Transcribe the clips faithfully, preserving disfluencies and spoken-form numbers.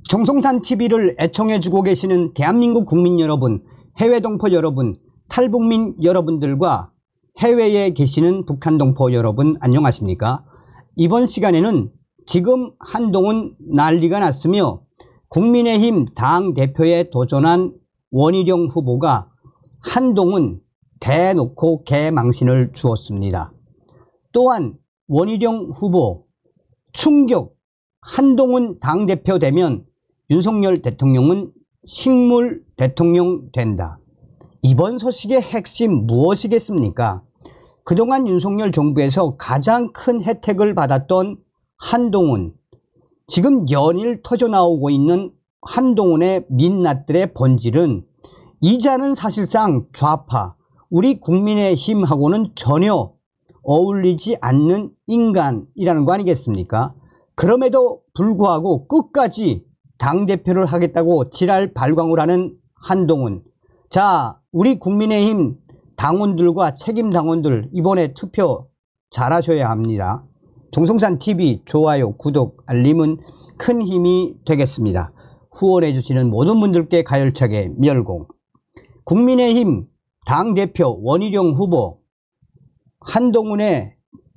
정성산 티비를 애청해주고 계시는 대한민국 국민 여러분, 해외 동포 여러분, 탈북민 여러분들과 해외에 계시는 북한 동포 여러분 안녕하십니까? 이번 시간에는 지금 한동훈 난리가 났으며 국민의힘 당대표에 도전한 원희룡 후보가 한동훈 대놓고 개망신을 주었습니다. 또한 원희룡 후보 충격, 한동훈 당대표 되면 윤석열 대통령은 식물 대통령 된다. 이번 소식의 핵심 무엇이겠습니까? 그동안 윤석열 정부에서 가장 큰 혜택을 받았던 한동훈, 지금 연일 터져나오고 있는 한동훈의 민낯들의 본질은 이자는 사실상 좌파, 우리 국민의힘하고는 전혀 어울리지 않는 인간이라는 거 아니겠습니까? 그럼에도 불구하고 끝까지 당대표를 하겠다고 지랄 발광을 하는 한동훈. 자, 우리 국민의힘 당원들과 책임 당원들 이번에 투표 잘하셔야 합니다. 정성산 티비 좋아요, 구독, 알림은 큰 힘이 되겠습니다. 후원해 주시는 모든 분들께 가열차게 멸공. 국민의힘 당대표 원희룡 후보 한동훈의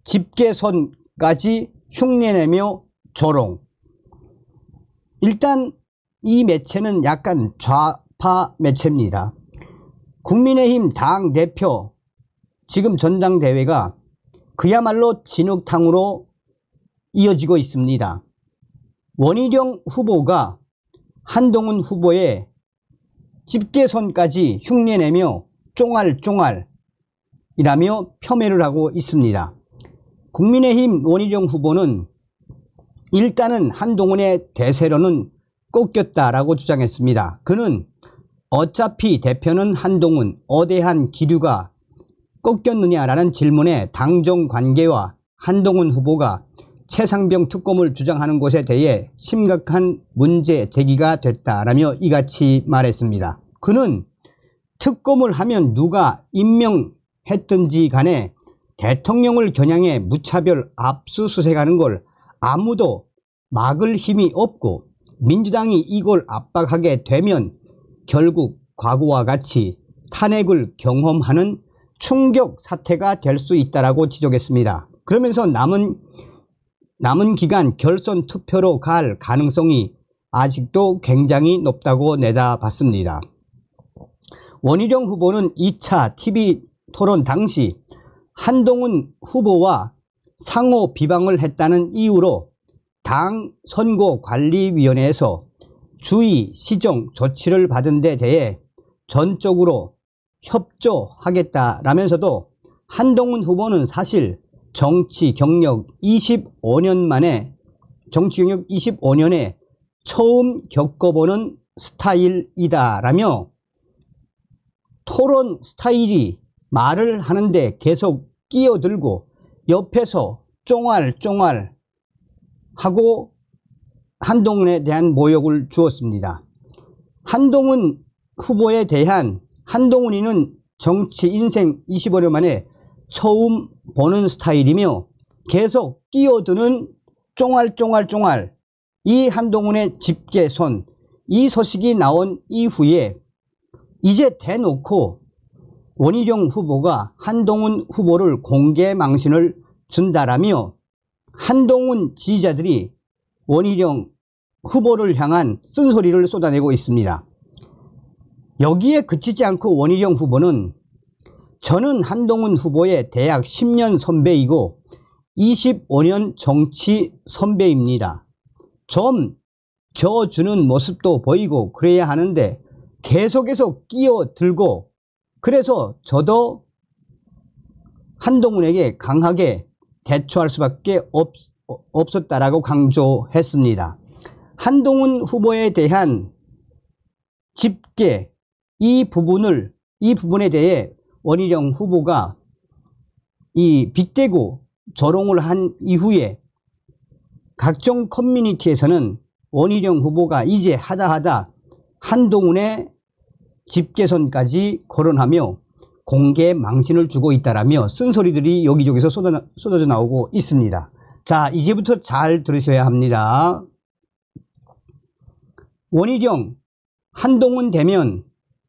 집계선까지 흉내내며 조롱. 일단 이 매체는 약간 좌파 매체입니다. 국민의힘 당대표 지금 전당대회가 그야말로 진흙탕으로 이어지고 있습니다. 원희룡 후보가 한동훈 후보의 집계선까지 흉내내며 쫑알쫑알 이라며 폄훼를 하고 있습니다. 국민의힘 원희룡 후보는 일단은 한동훈의 대세로는 꺾였다라고 주장했습니다. 그는 어차피 대표는 한동훈, 어대한 기류가 꺾였느냐라는 질문에 당정 관계와 한동훈 후보가 최상병 특검을 주장하는 것에 대해 심각한 문제 제기가 됐다라며 이같이 말했습니다. 그는 특검을 하면 누가 임명했든지 간에 대통령을 겨냥해 무차별 압수수색하는 걸 아무도 막을 힘이 없고 민주당이 이걸 압박하게 되면 결국 과거와 같이 탄핵을 경험하는 충격 사태가 될 수 있다라고 지적했습니다. 그러면서 남은 남은 기간 결선 투표로 갈 가능성이 아직도 굉장히 높다고 내다봤습니다. 원희룡 후보는 이 차 티비 토론 당시 한동훈 후보와 상호 비방을 했다는 이유로 당 선거관리위원회에서 주의, 시정 조치를 받은 데 대해 전적으로 협조하겠다라면서도 한동훈 후보는 사실 정치 경력 이십오 년 만에 정치 경력 이십오 년에 처음 겪어보는 스타일이다라며 토론 스타일이 말을 하는데 계속 끼어들고 옆에서 쫑알쫑알 하고 한동훈에 대한 모욕을 주었습니다. 한동훈 후보에 대한 한동훈이는 정치 인생 이십오 년 만에 처음 보는 스타일이며 계속 끼어드는 쫑알쫑알쫑알 이 한동훈의 집계선, 이 소식이 나온 이후에 이제 대놓고 원희룡 후보가 한동훈 후보를 공개 망신을 준다라며 한동훈 지지자들이 원희룡 후보를 향한 쓴소리를 쏟아내고 있습니다. 여기에 그치지 않고 원희룡 후보는 저는 한동훈 후보의 대학 십 년 선배이고 이십오 년 정치 선배입니다. 좀 져주는 모습도 보이고 그래야 하는데 계속해서 끼어들고 그래서 저도 한동훈에게 강하게 대처할 수밖에 없, 없었다라고 강조했습니다. 한동훈 후보에 대한 집계 이 부분을 이 부분에 대해 원희룡 후보가 이 빗대고 조롱을 한 이후에 각종 커뮤니티에서는 원희룡 후보가 이제 하다하다 한동훈의 집계선까지 거론하며 공개 망신을 주고 있다라며 쓴소리들이 여기저기서 쏟아, 쏟아져 나오고 있습니다. 자, 이제부터 잘 들으셔야 합니다. 원희룡, 한동훈 되면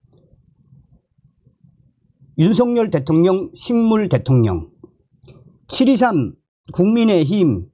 윤석열 대통령 식물 대통령. 칠이삼 국민의힘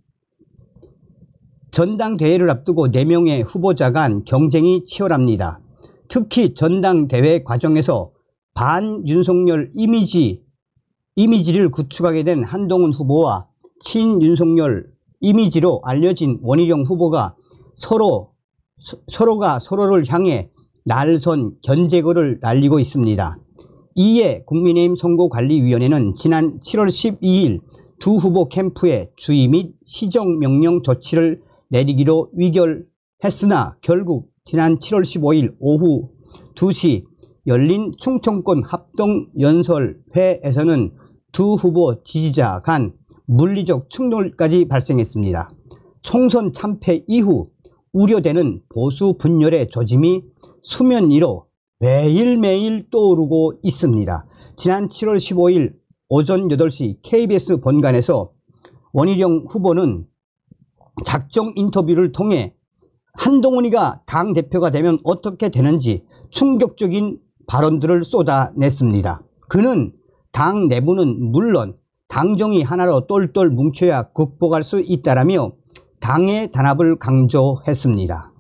전당대회를 앞두고 네 명의 후보자 간 경쟁이 치열합니다. 특히 전당대회 과정에서 반윤석열 이미지, 이미지를 구축하게 된 한동훈 후보와 친윤석열 이미지로 알려진 원희룡 후보가 서로, 서, 서로가 서로를 향해 날선 견제글을 날리고 있습니다. 이에 국민의힘 선거관리위원회는 지난 칠월 십이일 두 후보 캠프에 주의 및 시정명령 조치를 내리기로 의결했으나 결국 지난 칠월 십오일 오후 두 시 열린 충청권 합동연설회에서는 두 후보 지지자 간 물리적 충돌까지 발생했습니다. 총선 참패 이후 우려되는 보수 분열의 조짐이 수면 위로 매일매일 떠오르고 있습니다. 지난 칠월 십오일 오전 여덟 시 케이비에스 본관에서 원희룡 후보는 작정 인터뷰를 통해 한동훈이가 당대표가 되면 어떻게 되는지 충격적인 발언들을 쏟아냈습니다. 그는 당 내부는 물론 당정이 하나로 똘똘 뭉쳐야 극복할 수 있다라며 당의 단합을 강조했습니다.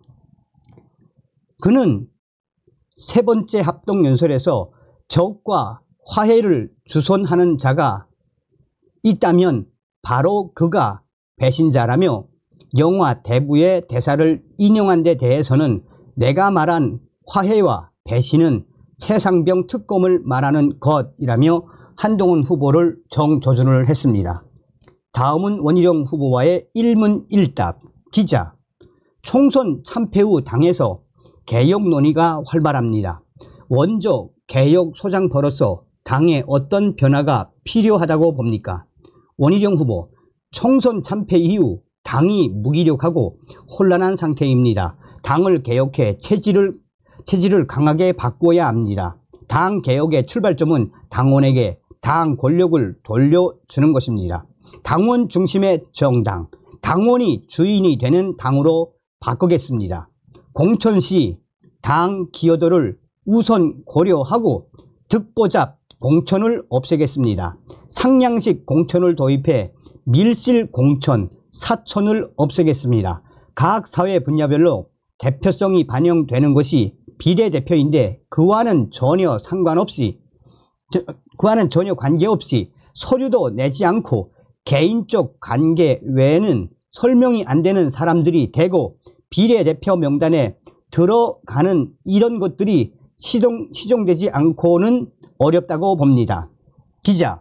그는 세 번째 합동연설에서 적과 화해를 주선하는 자가 있다면 바로 그가 배신자라며 영화 대부의 대사를 인용한 데 대해서는 내가 말한 화해와 배신은 최상병 특검을 말하는 것이라며 한동훈 후보를 정조준을 했습니다. 다음은 원희룡 후보와의 일문일답. 기자, 총선 참패 후 당에서 개혁 논의가 활발합니다. 원조 개혁 소장으로서 당에 어떤 변화가 필요하다고 봅니까? 원희룡 후보, 총선 참패 이후 당이 무기력하고 혼란한 상태입니다. 당을 개혁해 체질을, 체질을 강하게 바꾸어야 합니다. 당 개혁의 출발점은 당원에게 당 권력을 돌려주는 것입니다. 당원 중심의 정당, 당원이 주인이 되는 당으로 바꾸겠습니다. 공천 시 당 기여도를 우선 고려하고 득보잡 공천을 없애겠습니다. 상향식 공천을 도입해 밀실 공천, 사천을 없애겠습니다. 각 사회 분야별로 대표성이 반영되는 것이 비례대표인데 그와는 전혀 상관없이, 그와는 전혀 관계없이 서류도 내지 않고 개인적 관계 외에는 설명이 안 되는 사람들이 되고 비례대표 명단에 들어가는 이런 것들이 시정, 시정되지 않고는 어렵다고 봅니다. 기자,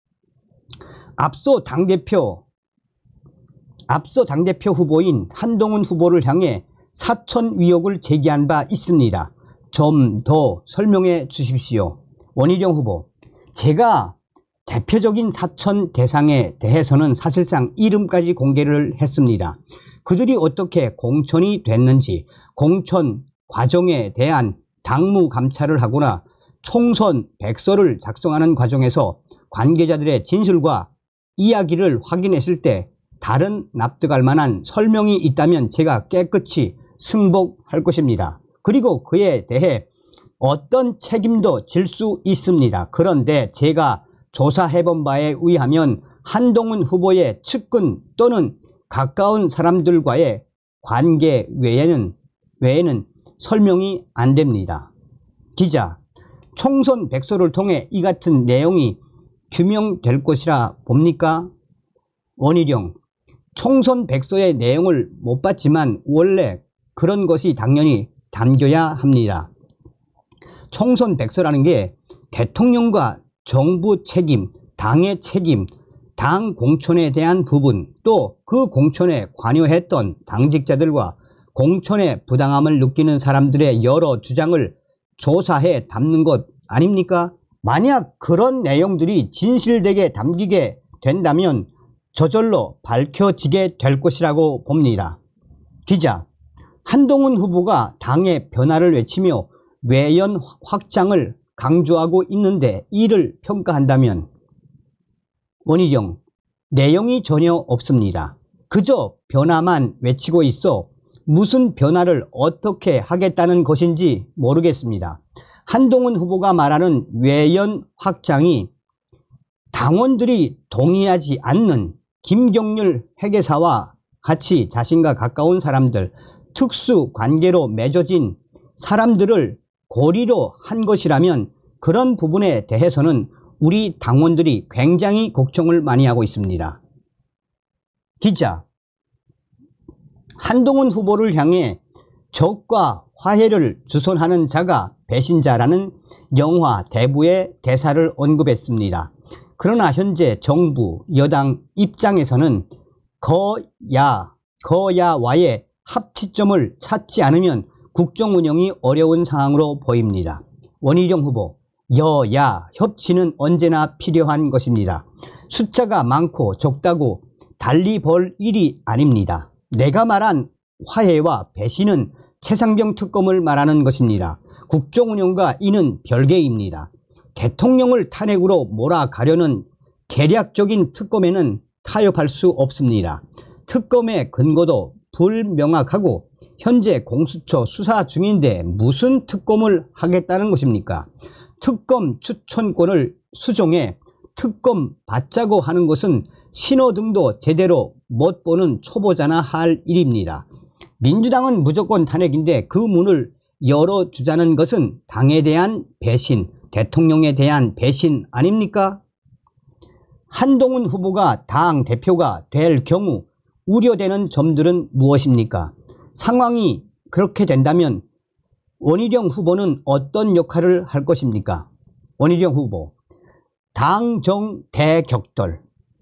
앞서 당대표, 앞서 당대표 후보인 한동훈 후보를 향해 사천 의혹을 제기한 바 있습니다. 좀 더 설명해 주십시오. 원희룡 후보, 제가 대표적인 사천 대상에 대해서는 사실상 이름까지 공개를 했습니다. 그들이 어떻게 공천이 됐는지, 공천 과정에 대한 당무 감찰을 하거나 총선 백서를 작성하는 과정에서 관계자들의 진술과 이야기를 확인했을 때 다른 납득할 만한 설명이 있다면 제가 깨끗이 승복할 것입니다. 그리고 그에 대해 어떤 책임도 질 수 있습니다. 그런데 제가 조사해본 바에 의하면 한동훈 후보의 측근 또는 가까운 사람들과의 관계 외에는, 외에는 설명이 안 됩니다. 기자, 총선 백서를 통해 이 같은 내용이 규명될 것이라 봅니까? 원희룡, 총선 백서의 내용을 못 봤지만 원래 그런 것이 당연히 담겨야 합니다. 총선 백서라는 게 대통령과 정부 책임, 당의 책임, 당 공천에 대한 부분, 또 그 공천에 관여했던 당직자들과 공천의 부당함을 느끼는 사람들의 여러 주장을 조사해 담는 것 아닙니까? 만약 그런 내용들이 진실되게 담기게 된다면 저절로 밝혀지게 될 것이라고 봅니다. 기자, 한동훈 후보가 당의 변화를 외치며 외연 확장을 강조하고 있는데 이를 평가한다면? 원희룡, 내용이 전혀 없습니다. 그저 변화만 외치고 있어 무슨 변화를 어떻게 하겠다는 것인지 모르겠습니다. 한동훈 후보가 말하는 외연 확장이 당원들이 동의하지 않는 김경률 회계사와 같이 자신과 가까운 사람들, 특수 관계로 맺어진 사람들을 고리로 한 것이라면 그런 부분에 대해서는 우리 당원들이 굉장히 걱정을 많이 하고 있습니다. 기자, 한동훈 후보를 향해 적과 화해를 주선하는 자가 배신자라는 영화 대부의 대사를 언급했습니다. 그러나 현재 정부, 여당 입장에서는 거야, 거야와의 합치점을 찾지 않으면 국정 운영이 어려운 상황으로 보입니다. 원희룡 후보, 여야 협치는 언제나 필요한 것입니다. 숫자가 많고 적다고 달리 벌 일이 아닙니다. 내가 말한 화해와 배신은 최상병 특검을 말하는 것입니다. 국정 운영과 이는 별개입니다. 대통령을 탄핵으로 몰아가려는 계략적인 특검에는 타협할 수 없습니다. 특검의 근거도 불명확하고 현재 공수처 수사 중인데 무슨 특검을 하겠다는 것입니까? 특검 추천권을 수정해 특검 받자고 하는 것은 신호등도 제대로 못 보는 초보자나 할 일입니다. 민주당은 무조건 탄핵인데 그 문을 열어주자는 것은 당에 대한 배신, 대통령에 대한 배신 아닙니까? 한동훈 후보가 당 대표가 될 경우 우려되는 점들은 무엇입니까? 상황이 그렇게 된다면 원희룡 후보는 어떤 역할을 할 것입니까? 원희룡 후보, 당정 대격돌,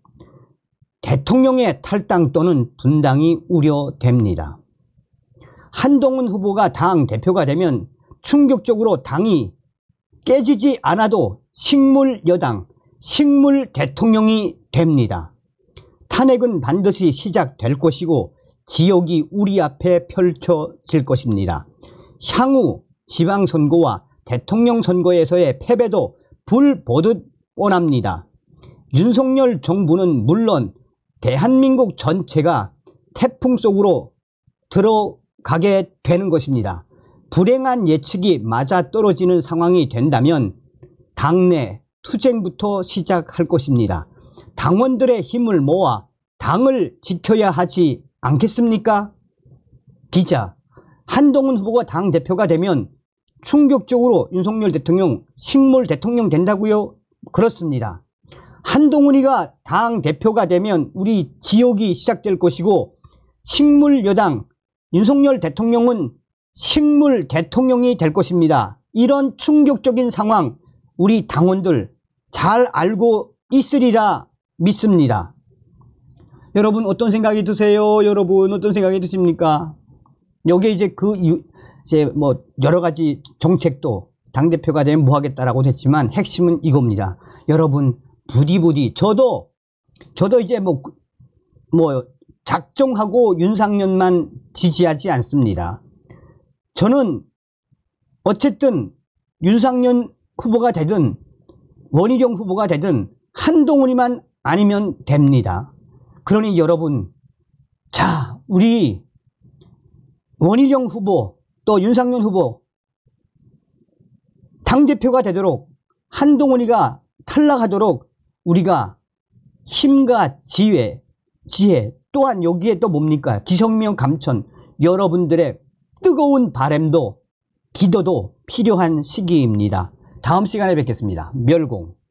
대통령의 탈당 또는 분당이 우려됩니다. 한동훈 후보가 당 대표가 되면 충격적으로 당이 깨지지 않아도 식물 여당, 식물 대통령이 됩니다. 탄핵은 반드시 시작될 것이고 지역이 우리 앞에 펼쳐질 것입니다. 향후 지방선거와 대통령 선거에서의 패배도 불 보듯 뻔합니다. 윤석열 정부는 물론 대한민국 전체가 태풍 속으로 들어가게 되는 것입니다. 불행한 예측이 맞아떨어지는 상황이 된다면 당내 투쟁부터 시작할 것입니다. 당원들의 힘을 모아 당을 지켜야 하지 않겠습니까? 기자, 한동훈 후보가 당대표가 되면 충격적으로 윤석열 대통령 식물 대통령 된다고요? 그렇습니다. 한동훈이가 당대표가 되면 우리 지옥이 시작될 것이고 식물 여당 윤석열 대통령은 식물 대통령이 될 것입니다. 이런 충격적인 상황 우리 당원들 잘 알고 있으리라 믿습니다. 여러분 어떤 생각이 드세요? 여러분 어떤 생각이 드십니까? 여기에 이제 그 이제 뭐 여러 가지 정책도 당대표가 되면 뭐 하겠다라고 했지만 핵심은 이겁니다. 여러분 부디 부디 저도 저도 이제 뭐 뭐 작정하고 윤상현만 지지하지 않습니다. 저는 어쨌든 윤상현 후보가 되든 원희룡 후보가 되든 한동훈이만 아니면 됩니다. 그러니 여러분, 자, 우리 원희룡 후보 또 윤상현 후보 당대표가 되도록 한동훈이가 탈락하도록 우리가 힘과 지혜, 지혜 또한 여기에 또 뭡니까? 지성명 감천 여러분들의 뜨거운 바람도 기도도 필요한 시기입니다. 다음 시간에 뵙겠습니다. 멸공.